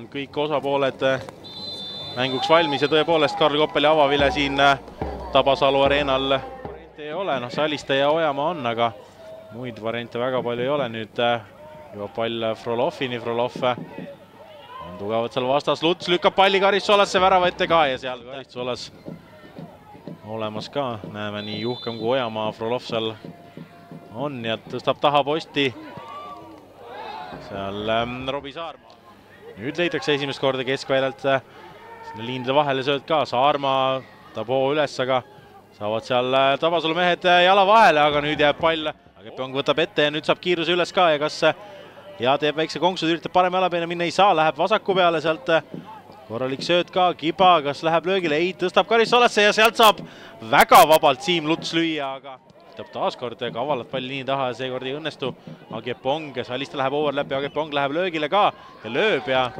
kõik osapooled mänguks valmis ja tõepoolest Karl Koppeli avavile siin Tabasalu areenal ei ole, Saliste ja Ojamaa on, aga muid variante väga palju ei ole. Nüüd jõuab pall Frolovini, Frolov on tugevalt seal vastas, Luts lükkab palli Karissolasse värava ette ka ja seal Karissolas olemas ka, näeme nii Juhkem kui Ojamaa, Frolov seal on ja tõstab taha posti seal Robbie Saarma. Nüüd leitakse esimest korda keskväljalt liinide vahele sööd ka, Saarma tab hoo üles, aga saavad seal Tabasalu mehed jala vahele, aga nüüd jääb pall. Agepong võtab ette ja nüüd saab kiiruse üles ka ja kas teeb väikse konksud, üritab parem jalapeine minna, ei saa, läheb vasaku peale sealt. Korralik sööd ka, Kiba, kas läheb löögile? Ei, tõstab Karissolasse ja sealt saab väga vabalt Siim Luts lüüa, aga võtab taaskord kavalat palli nii taha ja seekord ei õnnestu. Agepong, Saliste läheb overläpi, Agepong läheb löögile ka ja lööb ja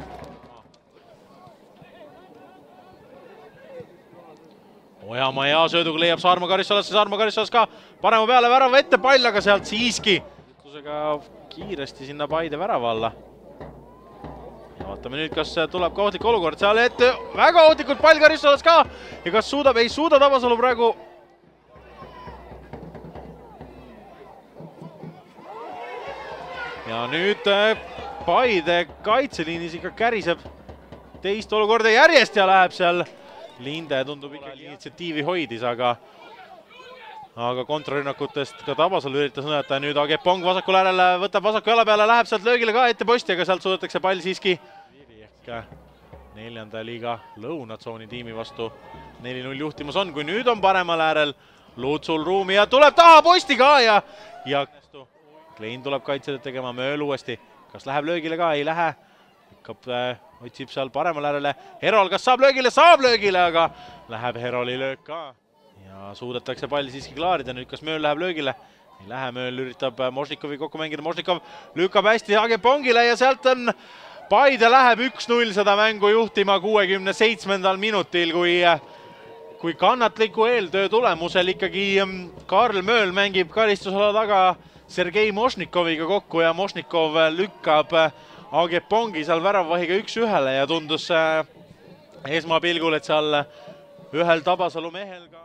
Ojamaa ja sööduga leiab Saarma Karissolasse, Saarma Karissolas ka parema peale värava ette pall, aga sealt siiski kiiresti sinna Paide värava alla. Ja vaatame nüüd, kas tuleb ka ohtlik olukord seal ette, väga ohtlikult pall Karissolas ka ja kas suudab, ei suuda Tabasalu praegu. Ja nüüd Paide kaitseliinis ikka käriseb teist olukorda järjest ja läheb seal Linde tundub ikkagi initsiatiivi hoidis, aga kontrarünnakutest ka Tabasalu üritas nõjata. Nüüd Agepong vasakul äärel võtab vasaku jala peale, läheb sealt löögile ka ette posti, aga sealt suudetakse pall siiski ehk 4. liiga lõunatsooni tiimi vastu 4-0 juhtimus on, kui nüüd on paremal äärel Lutsul ruumi ja tuleb taha posti ka ja Klein tuleb kaitsetööd tegema, Mööl uuesti. Kas läheb löögile ka? Ei lähe. Otsib seal paremal äärele. Herol, kas saab löögile? Saab löögile, aga läheb Heroli löök ka. Ja suudetakse palli siiski klaarida. Nüüd kas Mööl läheb löögile? Ei lähe, Mööl üritab Možnikovi kokku mängida. Možnikov lükkab hästi Agepongile ja sealt on Paide läheb 1-0 seda mängu juhtima 67. minutil, kui kannatliku eeltöö tulemusel ikkagi Karl Mööl mängib karistusala taga Sergei Možnikoviga kokku ja Možnikov lükkab Agepongi seal väravvahiga 1-1 ja tundus esmapilgul, et seal ühel Tabasalu mehel ka.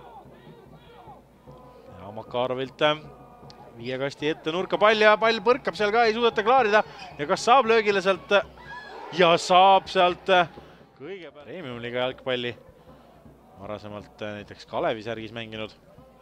Ja Makarovilt viie kasti ette nurka pall ja pall põrkab seal ka, ei suudeta klaarida. Ja kas saab löögile sealt? Ja saab sealt kõige premium-liiga jalgpalli. Varasemalt näiteks Kalevi särgis mänginud.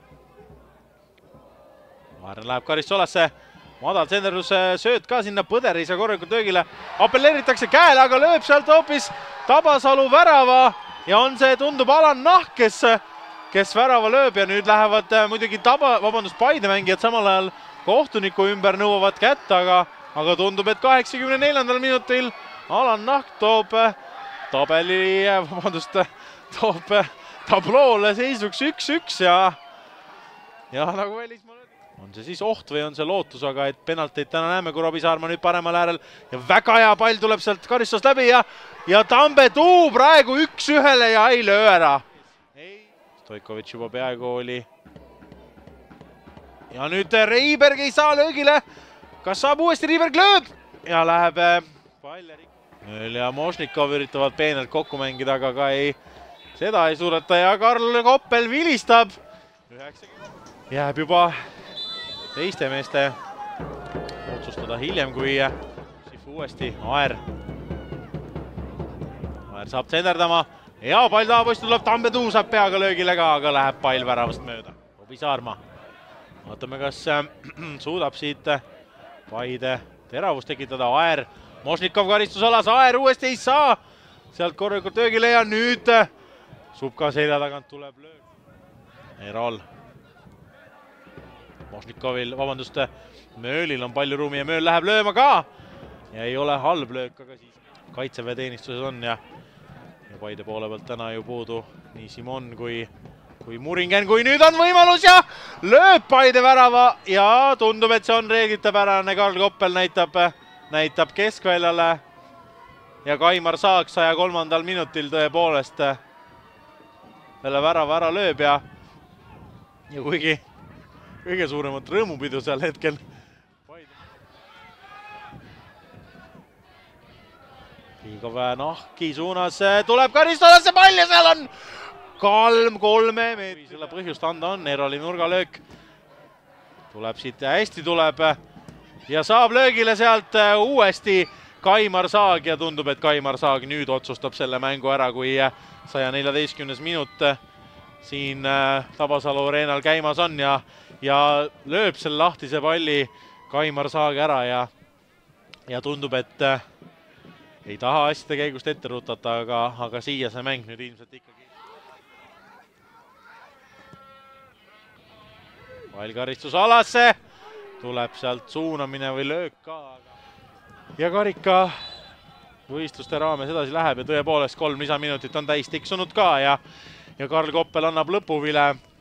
Vaarne läheb Karissolasse. Madal senderdus sööd ka sinna, Põder ei saa korralikult löögile. Appelleeritakse käele, aga lööb sealt hoopis Tabasalu värava ja on see, tundub, Alan Nahk, kes värava lööb ja nüüd lähevad muidugi Paide mängijad samal ajal kohtuniku ümber nõuavad kätt, aga tundub, et 84. minutil Alan Nahk toob tabloole seisuks 1-1 ja nagu välismaal on see siis oht või on see lootus, aga et penalteid täna näeme, kui Robbie Saarma nüüd paremal äärel ja väga hea pall tuleb sealt Karissost läbi ja Tambetuu praegu 1-1 ja ei löö ära. Stoikovitš juba peaaegu oli. Ja nüüd Reiberg ei saa löögile. Kas saab uuesti? Reiberg lööb ja läheb pall ja Možnikov üritavad peenelt kokku mängida, aga ka seda ei suudeta ja Karl Koppel vilistab. Jääb juba teiste meeste otsustada hiljem, kui uuesti Aer saab senderdama. Ja pall tahaposti tuleb, Tambetuu saab peaga löögile ka, aga läheb pall väravast mööda. Robbie Saarma. Vaatame, kas suudab siit Paide teravust tekitada. Aer, Možnikov karistusalas, Aer uuesti ei saa. Sealt korralikult löögile ja nüüd Subka selja tagant tuleb löög. Erol. Možnikovil, vabandust, Möölil on palju ruumi ja Mööl läheb lööma ka. Ja ei ole halb löök, aga siis Kaitseväe teenistuses on ja Paide poole pealt täna ju puudu nii Simon kui Muringen, kui nüüd on võimalus ja lööb Paide värava ja tundub, et see on reeglitepärane. Karl Koppel näitab keskväljale ja Kaimar Saak 103. minutil tõepoolest selle värava ära lööb ja kuigi kõige suuremat rõõmupidu seal hetkel liigub Nahki suunas, tuleb Karistolasse pall ja seal on 3-3 meetri. Selle põhjust anda on, Eroli nurgalöök. Tuleb siit, hästi tuleb ja saab löögile sealt uuesti Kaimar Saag ja tundub, et Kaimar Saag nüüd otsustab selle mängu ära, kui 114. minut siin Tabasalu areenal käimas on ja lööb selle lahtise palli Kaimar Saag ära ja tundub, et ei taha asjade käigust ette rutata, aga siia see mäng nüüd ilmselt ikkagi. Pall karistusalasse, tuleb sealt suunamine või löök ka. Ja karika võistluste raames edasi läheb ja tõepoolest 3 lisaminutit on täis tiksunud ka ja Karl Koppel annab lõpuvile